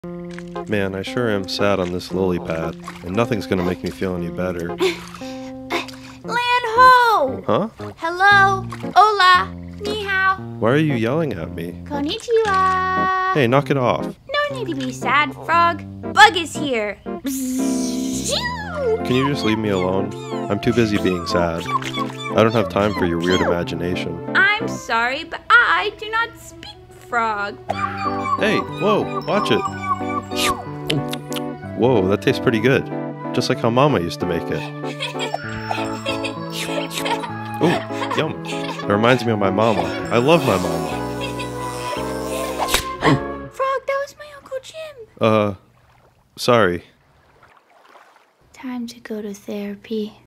Man, I sure am sad on this lily pad, and nothing's gonna make me feel any better. Lan Ho! Huh? Hello? Hola! Ni hao! Why are you yelling at me? Konnichiwa! Hey, knock it off. No need to be sad, Frog. Bug is here! Can you just leave me alone? I'm too busy being sad. I don't have time for your weird imagination. I'm sorry, but I do not speak frog. Hey, whoa, watch it. Whoa, that tastes pretty good. Just like how Mama used to make it. Ooh, yum. It reminds me of my mama. I love my mama. Frog, that was my Uncle Jim. Sorry. Time to go to therapy.